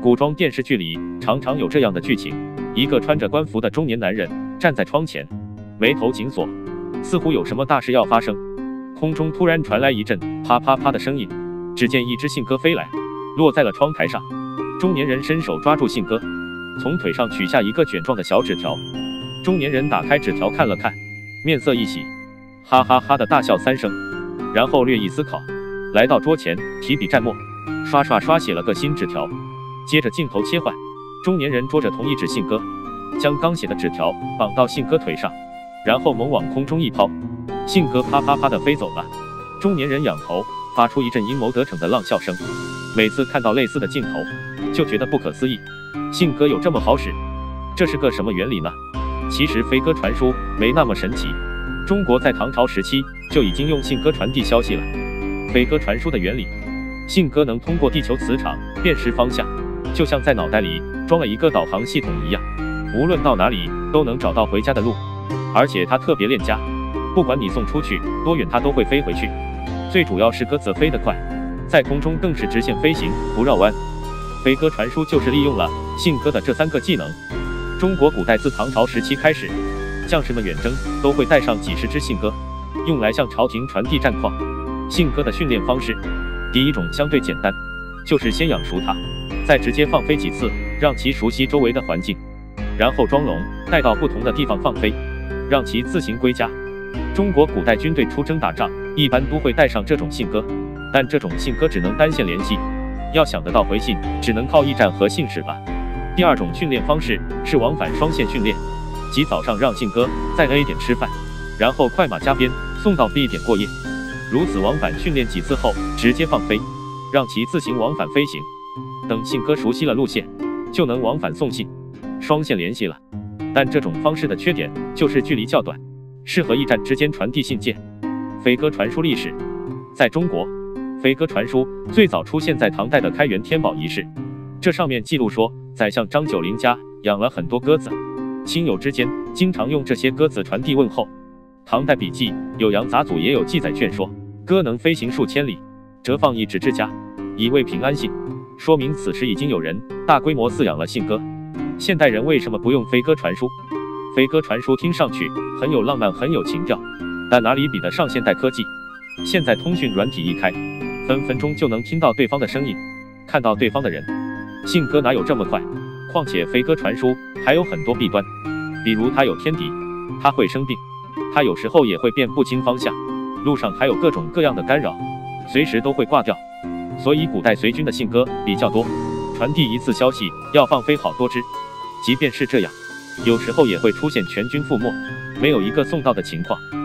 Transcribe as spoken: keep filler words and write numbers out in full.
古装电视剧里常常有这样的剧情：一个穿着官服的中年男人站在窗前，眉头紧锁，似乎有什么大事要发生。空中突然传来一阵啪啪啪的声音，只见一只信鸽飞来，落在了窗台上。中年人伸手抓住信鸽，从腿上取下一个卷状的小纸条。中年人打开纸条看了看，面色一喜，哈哈哈的大笑三声，然后略一思考，来到桌前，提笔蘸墨，刷刷刷写了个新纸条。接着镜头切换，中年人捉着同一只信鸽，将刚写的纸条绑到信鸽腿上，然后猛往空中一抛，信鸽啪啪啪的飞走了。中年人仰头发出一阵阴谋得逞的浪笑声。每次看到类似的镜头，就觉得不可思议，信鸽有这么好使？这是个什么原理呢？其实飞鸽传书没那么神奇，中国在唐朝时期就已经用信鸽传递消息了。飞鸽传书的原理，信鸽能通过地球磁场辨识方向，就像在脑袋里装了一个导航系统一样，无论到哪里都能找到回家的路。而且它特别恋家，不管你送出去多远，它都会飞回去。最主要是鸽子飞得快，在空中更是直线飞行，不绕弯。飞鸽传书就是利用了信鸽的这三个技能。中国古代自唐朝时期开始，将士们远征都会带上几十只信鸽，用来向朝廷传递战况。信鸽的训练方式，第一种相对简单，就是先养熟它，再直接放飞几次，让其熟悉周围的环境，然后装笼带到不同的地方放飞，让其自行归家。中国古代军队出征打仗，一般都会带上这种信鸽，但这种信鸽只能单线联系，要想得到回信，只能靠驿站和信使了。第二种训练方式是往返双线训练，即早上让信鸽在 A 点吃饭，然后快马加鞭送到 B 点过夜，如此往返训练几次后，直接放飞，让其自行往返飞行。等信鸽熟悉了路线，就能往返送信，双线联系了。但这种方式的缺点就是距离较短，适合驿站之间传递信件。飞鸽传书历史，在中国，飞鸽传书最早出现在唐代的开元天宝仪式，这上面记录说，宰相张九龄家养了很多鸽子，亲友之间经常用这些鸽子传递问候。唐代笔记《酉阳杂俎》也有记载卷说，鸽能飞行数千里，折放一纸之家，以慰平安信，说明此时已经有人大规模饲养了信鸽。现代人为什么不用飞鸽传书？飞鸽传书听上去很有浪漫，很有情调，但哪里比得上现代科技？现在通讯软体一开，分分钟就能听到对方的声音，看到对方的人。信鸽哪有这么快？况且飞鸽传书还有很多弊端，比如它有天敌，它会生病，它有时候也会辨不清方向，路上还有各种各样的干扰，随时都会挂掉。所以古代随军的信鸽比较多，传递一次消息要放飞好多只。即便是这样，有时候也会出现全军覆没，没有一个送到的情况。